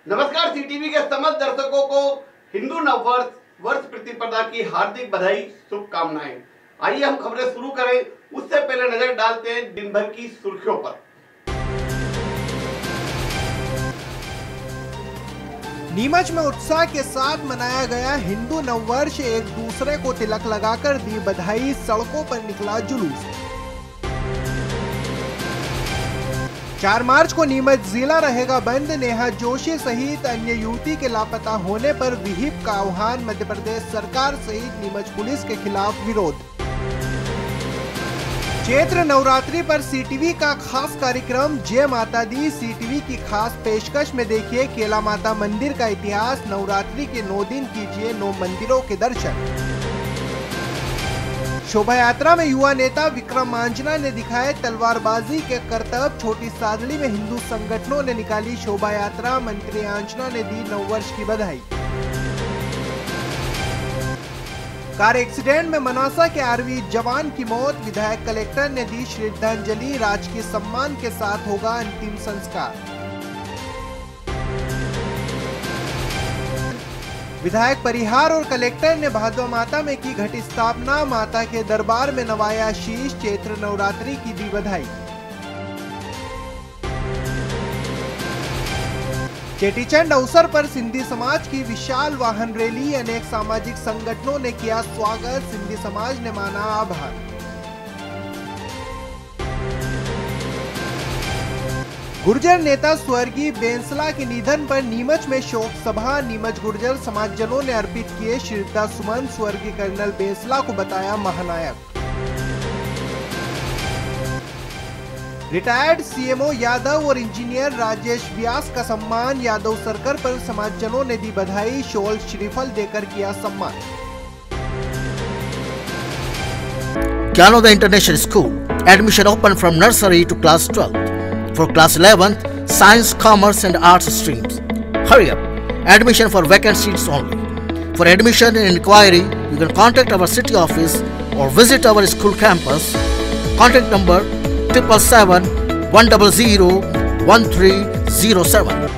नमस्कार। सीटीवी के समस्त दर्शकों को हिंदू नववर्ष वर्ष प्रतिपदा की हार्दिक बधाई, शुभकामनाएं। आइए हम खबरें शुरू करें, उससे पहले नजर डालते हैं दिन भर की सुर्खियों पर। नीमच में उत्साह के साथ मनाया गया हिंदू नववर्ष। एक दूसरे को तिलक लगाकर दी बधाई, सड़कों पर निकला जुलूस। 4 मार्च को नीमच जिला रहेगा बंद। नेहा जोशी सहित अन्य युवती के लापता होने पर विहिप का आह्वान। मध्य प्रदेश सरकार सहित नीमच पुलिस के खिलाफ विरोध। चैत्र नवरात्रि पर सीटीवी का खास कार्यक्रम जय माता दी। सीटीवी की खास पेशकश में देखिए केला माता मंदिर का इतिहास। नवरात्रि के 9 दिन कीजिए 9 मंदिरों के दर्शन। शोभा यात्रा में युवा नेता विक्रम आंजना ने दिखाए तलवारबाजी के करतब। छोटी सादड़ी में हिंदू संगठनों ने निकाली शोभा यात्रा। मंत्री आंजना ने दी नववर्ष की बधाई। कार एक्सीडेंट में मनासा के आर्मी जवान की मौत। विधायक कलेक्टर ने दी श्रद्धांजलि। राजकीय सम्मान के साथ होगा अंतिम संस्कार। विधायक परिहार और कलेक्टर ने भादवा माता में की घट स्थापना। माता के दरबार में नवाया शीश। चैत्र नवरात्रि की दी बधाई। चेटीचंड अवसर पर सिंधी समाज की विशाल वाहन रैली। अनेक सामाजिक संगठनों ने किया स्वागत। सिंधी समाज ने माना आभार। गुर्जर नेता स्वर्गीय बेंसला के निधन पर नीमच में शोक सभा। नीमच गुर्जर समाजजनों ने अर्पित किए श्रद्धा सुमन। स्वर्गीय कर्नल बेंसला को बताया महानायक। रिटायर्ड सीएमओ यादव और इंजीनियर राजेश व्यास का सम्मान। यादव सर्कल पर समाजजनों ने दी बधाई। शॉल श्रीफल देकर किया सम्मान। Gyanodaya International School. Admission open from nursery to class 12. For class 11th, science, commerce and arts streams. Hurry up! Admission for vacant seats only. For admission and inquiry, you can contact our city office or visit our school campus. Contact number 777 100 1307.